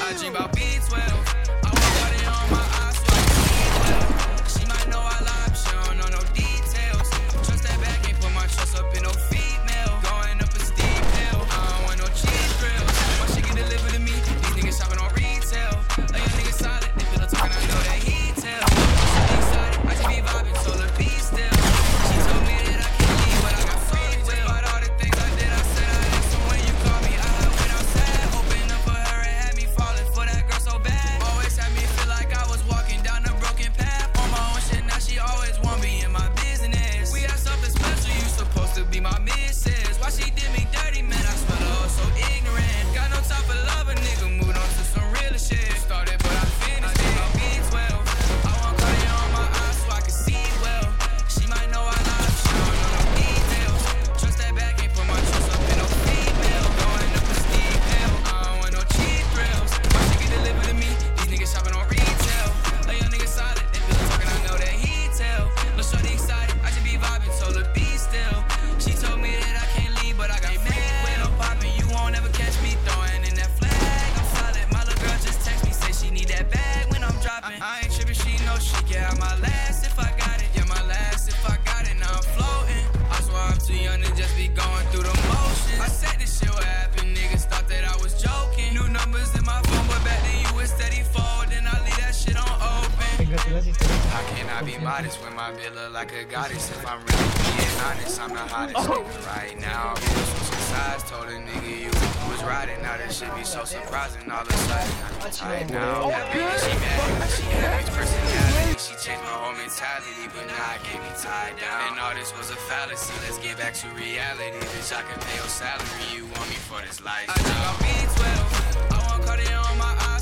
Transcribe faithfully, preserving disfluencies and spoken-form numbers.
I dream about B twelve. I want Cardi on my eyes so I can see well. She might know I lie, but she don't know no details. Trust that back, ain't put my trust up in no female. Going up a steep hill, I don't want no cheese grills. My shit get delivered to me, these niggas shopping on retail. A young nigga solid, they feel talking, I know that he tell. So excited, I just be vibing, so the beat still. She told me that I can't leave, but I got free will. But all the things I did, I said I did. So when you call me, I went outside. Open up for her and had me falling for that girl so bad. Always had me feel like I was walking down a broken path. On my own shit, now she always want me in my business. We had something special, you supposed to be my missus. Why she did me dirty, man, I smell her so ignorant. Got no time for love, a nigga moved on to some real shit. Started, but I finished it. I B twelve. I want Cardi on my eyes so I can see well. She might know I lie, she don't know no details. Trust that back, ain't put my trust up in no female. Going up a steep hill, I don't want no cheap thrills. My shit get delivered to me, these niggas shopping on retail. A young nigga solid, they feel talking, I know that he tell. Look shorty excited, I just be vibing, so the be still. She told me that I can't leave, but I got free will. Poppin', you won't ever catch me throwing in that flag. I'm solid, my little girl just text me, say she need that bag when I'm dropping. I, I ain't trippin', she know she can have my last if I got it. Yeah, my last if I got it, now I'm floating. I swear I'm too young to just be going through the motions. I said this shit would happen, niggas thought that I was joking. New numbers in my phone, but back then you was steady folding. I leave that shit on open. I cannot be modest when my bitch look like a goddess. If I'm really being honest, I'm the hottest nigga right now. Switching sides, told a nigga you was riding. Now this shit be so surprising. All of a sudden, I'm tired now. That bitch, she mad, but she had his personality. She changed my whole mentality, but now I get me tied down. And all this was a fallacy. Let's get back to reality. Bitch, I can pay your salary. You want me for this life? I drink on B twelve. I want Cardi on my eyes.